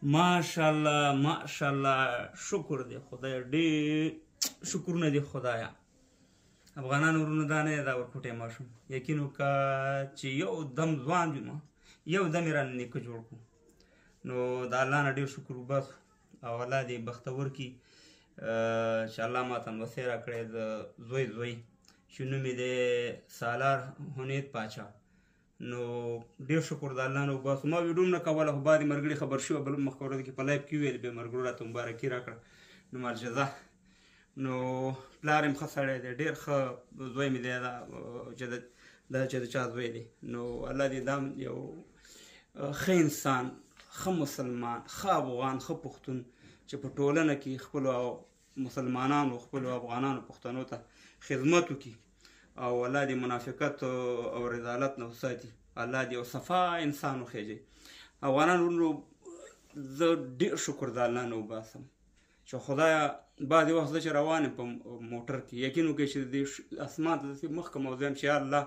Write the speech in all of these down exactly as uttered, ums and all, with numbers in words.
ماشاءالله ماشاءالله شکر دی خدای ډېر شکرونه دی خدایا افغانان ورونو دا نه دا ورکوټی ماشوم یقین وکړه چې یو دم ځوان جوړ یو دم یې رانه نیکه جوړ کړو نو د الله نه ډېر شکر وباسو او الله دې بختور کړي چې الله ماته نوسی راکړی د زوی زوی چې نوم یې دی سالار هنید پاچا نو ډېر شکر د الله نه وباسو ما ویډیو هم نه کوله خو بعد ملګري خبر شوه بل مخکې ورځ کې په لایف کې ویل بیا ملګرو راته مبارکي راکړه نو مالجزا نو پلار یې ښه سړی دی ډېر ښه زوی مې دی دا چې دا چې د چا زوی دی نو الله دې دا یو ښه انسان ښه مسلمان ښه افغان ښه پښتون چې په ټولنه کې خپلو مسلمانانو خپلو افغانانو پښتنو ته خدمت وکړي او الله دې منافقت او رذالت نه وساتي الله دې یو صفا انسان وخېږي افغانان ورونو زه ډېر شکر د الله نه وباسم چې خدایه بعضې وخت زه چې روان یم په موټر کې یقین وکړئ چې د دې اسمان ته داسې مخکې موضوع یم چې یا الله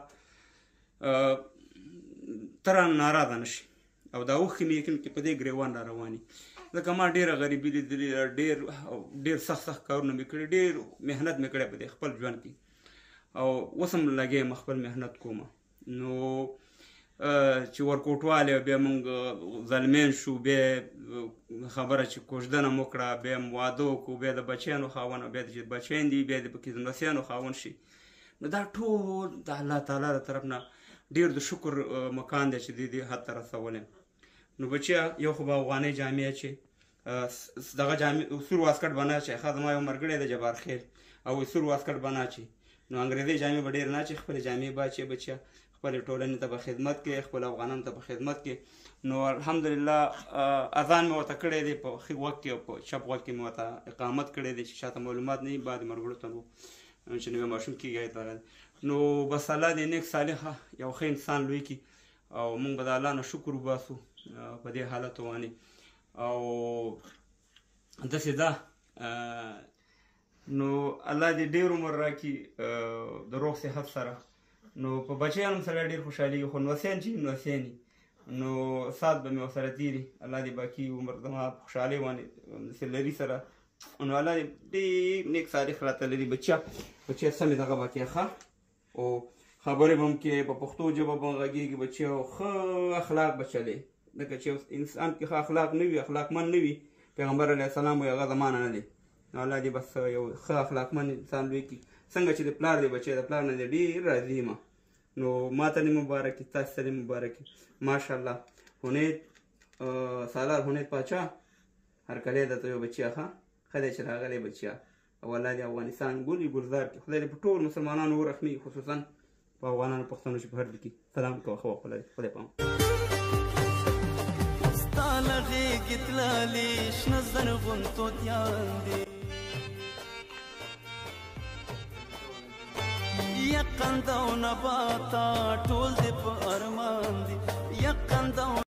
ته رانه ناراضه نه شي او دا اوښکې مې یقین وکړئ په دې ګریوان را رواني ځکه ما ډېره غریبي لیدلې ده ډېر ډېر سخت سخت کارونه مې کړي ډېر محنت مې کړی په دې خپل ژوند کې او اوس هم لګیا یم خپل محنت کوم نو چې ورکوټوالی بیا موږ ظالمین شو بیا خبره چې کوژدنه مو کړه بیا م واده وکړو بیا د بچیانو خاوند بیا چې بچیان دي بیا د پکې لمسیانو خاوند شي نو دا ټول د الله تعالی د طرف نه ډېر د شکر مکان دی چې دې دې حد ته رسولی نو بچیا یو خو به افغانۍ جامې چې دغه جامې سور واسکټ به نه اچوي ښه زما یو ملګری دی جبار خیل او سور واسکټ به نه اچوي نو انګریزي جامې به ډېرې نه اچوي خپلې جامې به اچوي بچیا خپلې ټولنې ته به خدمت کوي خپلو افغانانو ته به خدمت کوي نو الحمدلله اذان مې ورته کړی دی په ښي غوږ کې او په چپ غوږ کې مې ورته اقامت کړی دی چې شاته معلومات نه وي بعد ملګرو ته نو چې نوی ماشوم کېږي هغې ته راغلی نو بس الله دې نیک صالحه یو ښه انسان لوی کړي او موږ به د الله نه شکر وباسو په دې حالت باندې او داسې ده نو الله دې ډېر عمر راکړي د روغ صحت سره نو په بچیانو سره ډېر خوشحالېږي خو نوسیان چې نوسیان نو سات به مې ورسره تېري الله دې باقي عمر زما په خوشحالۍ باندې سلري سره نو الله دې ډېر نیک صالح راته لري بچیا بچیا سمې دغه به کوې ښه او خبرې به هم کې په پښتو ژبه به غږېږي بچیا او ښه اخلاق به چلې ځکه چې انسان کې ښه اخلاق نه وي اخلاقمند نه وي پیغمبر علیه السلام وایي هغه زما نه دی نو الله دې بس یو ښه اخلاقمند انسان لوی کړي څنګه چې د پلار دی بچی د پلار نه دی ډېر راضي یم نو ما ته دې مبارک وي تاسو ته دې مبارک وي ماشاءالله هنید سالار هنید پاچا هرکلی درته یو بچیا ښه ښه دی چې راغلی بچیا او الله دې افغانستان ګل ګلزار کړي خدای دې په ټول مسلمانانو ورحمي خصوصا په افغانانو پښتنو چې په هر ځای کې سلام کوه ښه وخت ولرئ خدای پام ستا له غېږې تللې شنه زرغون توتیان دي یقند او نباتا ټول دې په ارمان دي یقند